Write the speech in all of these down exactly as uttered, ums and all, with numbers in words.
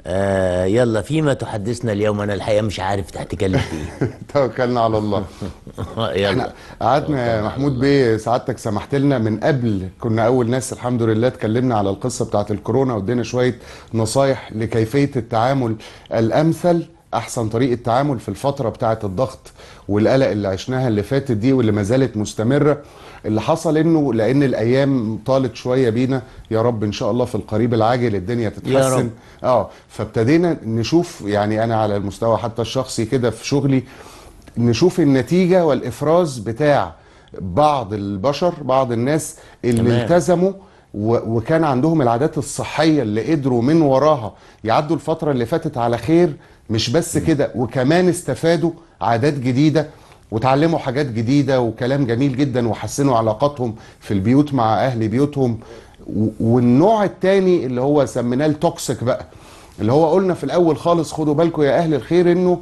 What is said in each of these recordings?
آه يلا، فيما تحدثنا اليوم؟ انا الحقيقه مش عارف هتتكلم في ايه. توكلنا على الله. احنا يلا. قعدنا يا توكلنا على محمود الله. بيه، سعادتك سمحت لنا من قبل، كنا اول ناس الحمد لله اتكلمنا على القصه بتاعت الكورونا، وادينا شويه نصايح لكيفيه التعامل الامثل، احسن طريقه تعامل في الفتره بتاعت الضغط والقلق اللي عشناها اللي فاتت دي واللي ما زالت مستمره. اللي حصل انه لان الايام طالت شويه بينا، يا رب ان شاء الله في القريب العاجل الدنيا يا تتحسن. رب. اه فابتدينا نشوف، يعني انا على المستوى حتى الشخصي كده في شغلي، نشوف النتيجة والإفراز بتاع بعض البشر، بعض الناس اللي تمام. التزموا و- وكان عندهم العادات الصحية اللي قدروا من وراها يعدوا الفترة اللي فاتت على خير. مش بس كده، وكمان استفادوا عادات جديدة وتعلموا حاجات جديدة وكلام جميل جدا، وحسنوا علاقاتهم في البيوت مع أهل بيوتهم. و- والنوع التاني اللي هو سميناه التوكسيك بقى، اللي هو قلنا في الأول خالص خدوا بالكم يا أهل الخير إنه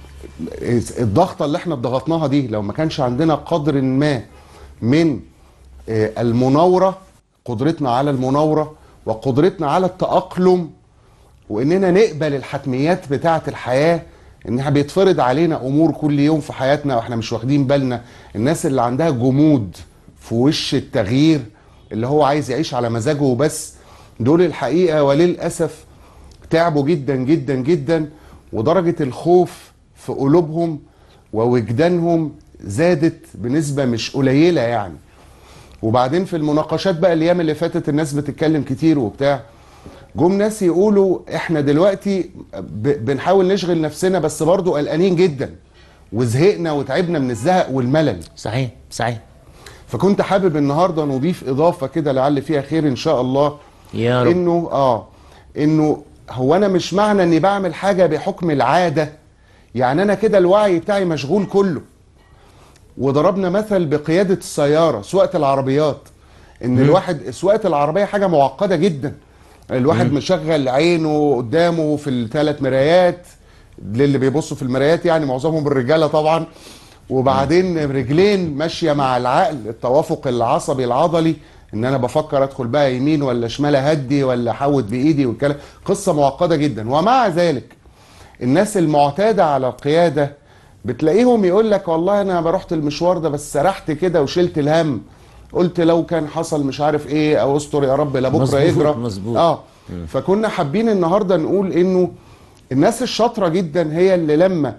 الضغطه اللي احنا اتضغطناها دي لو ما كانش عندنا قدر ما من آه، المناوره، قدرتنا على المناوره وقدرتنا على التأقلم، واننا نقبل الحتميات بتاعه الحياه، انها بيتفرض علينا امور كل يوم في حياتنا واحنا مش واخدين بالنا. الناس اللي عندها جمود في وش التغيير، اللي هو عايز يعيش على مزاجه وبس، دول الحقيقه وللاسف تعبوا جدا جدا جدا، ودرجة الخوف في قلوبهم ووجدانهم زادت بنسبة مش قليلة يعني. وبعدين في المناقشات بقى الايام اللي فاتت الناس بتتكلم كتير وبتاع، جم ناس يقولوا احنا دلوقتي ب- بنحاول نشغل نفسنا بس برضو قلقانين جدا وزهقنا وتعبنا من الزهق والملل. صحيح صحيح. فكنت حابب النهارده نضيف اضافه كده لعل فيها خير ان شاء الله. يا رب. انه اه انه هو انا مش معنى اني بعمل حاجه بحكم العاده، يعني انا كده الوعي بتاعي مشغول كله. وضربنا مثل بقياده السياره، سواقه العربيات، ان مم. الواحد سواقه العربيه حاجه معقده جدا. الواحد مم. مشغل عينه قدامه في الثلاث مرايات، للي بيبصوا في المرايات يعني معظمهم الرجاله طبعا، مم. وبعدين رجلين ماشيه مع العقل، التوافق العصبي العضلي، ان انا بفكر ادخل بقى يمين ولا شمال، اهدي ولا احود بايدي والكلام. قصه معقده جدا. ومع ذلك الناس المعتاده على القياده بتلاقيهم يقول لك والله انا رحت المشوار ده بس سرحت كده وشلت الهم، قلت لو كان حصل مش عارف ايه، او استر يا رب لا بكره مظبوط يجرى. مظبوط. اه مم. فكنا حابين النهارده نقول انه الناس الشاطره جدا هي اللي لما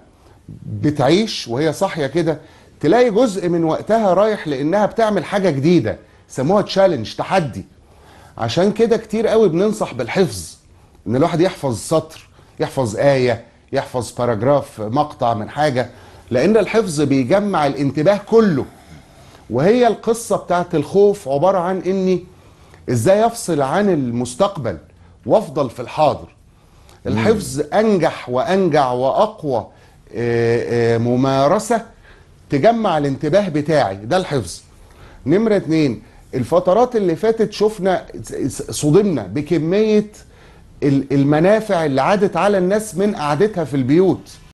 بتعيش وهي صاحيه كده تلاقي جزء من وقتها رايح لانها بتعمل حاجه جديده، سموها تشالنج، تحدي. عشان كده كتير قوي بننصح بالحفظ، ان الواحد يحفظ سطر، يحفظ آية، يحفظ باراجراف، مقطع من حاجة، لان الحفظ بيجمع الانتباه كله. وهي القصة بتاعت الخوف عبارة عن اني ازاي افصل عن المستقبل وافضل في الحاضر. مم. الحفظ انجح وانجع واقوى آه، آه، ممارسة تجمع الانتباه بتاعي، ده الحفظ. نمرة اتنين، الفترات اللي فاتت شفنا صدمنا بكمية المنافع اللي عادت على الناس من قعدتها في البيوت.